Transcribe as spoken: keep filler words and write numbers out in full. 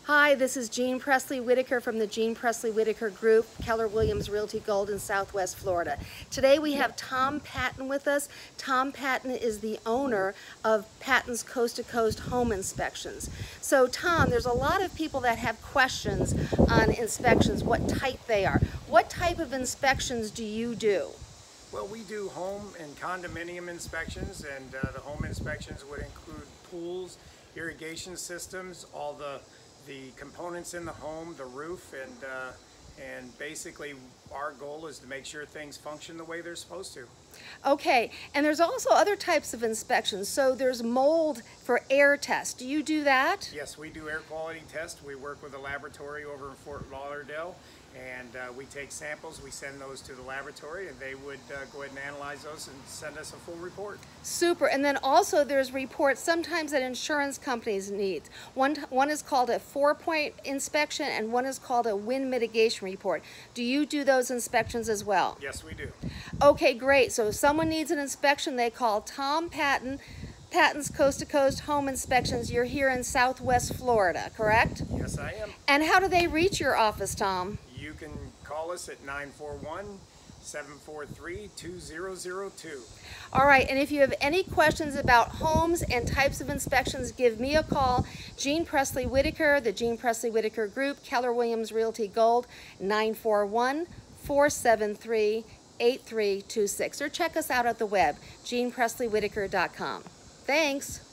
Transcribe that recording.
Hi, this is Jean Presley Whitaker from the Jean Presley Whitaker Group, Keller Williams Realty Gold in Southwest Florida. Today we have Tom Patton with us. Tom Patton is the owner of Patton's Coast to Coast Home Inspections. So Tom, there's a lot of people that have questions on inspections, what type they are. What type of inspections do you do? Well, we do home and condominium inspections, and uh, the home inspections would include pools, irrigation systems, all the the components in the home, the roof, and uh, and basically our goal is to make sure things function the way they're supposed to. Okay, and there's also other types of inspections. So there's mold for air test. Do you do that? Yes, we do air quality tests. We work with a laboratory over in Fort Lauderdale, and uh, we take samples, we send those to the laboratory, and they would uh, go ahead and analyze those and send us a full report. Super. And then also there's reports sometimes that insurance companies need. One, one is called a four-point inspection and one is called a wind mitigation report. Do you do those inspections as well? Yes, we do. Okay, great. So if someone needs an inspection, they call Tom Patton, Patton's Coast to Coast Home Inspections. You're here in Southwest Florida, correct? Yes, I am. And how do they reach your office, Tom? You can call us at nine four one, seven four three, two zero zero two. All right, and if you have any questions about homes and types of inspections, give me a call. Jean Presley Whitaker, the Jean Presley Whitaker Group, Keller Williams Realty Gold, nine four one, four seven three, eight three two six. Or check us out at the web, jean presley whitaker dot com. Thanks.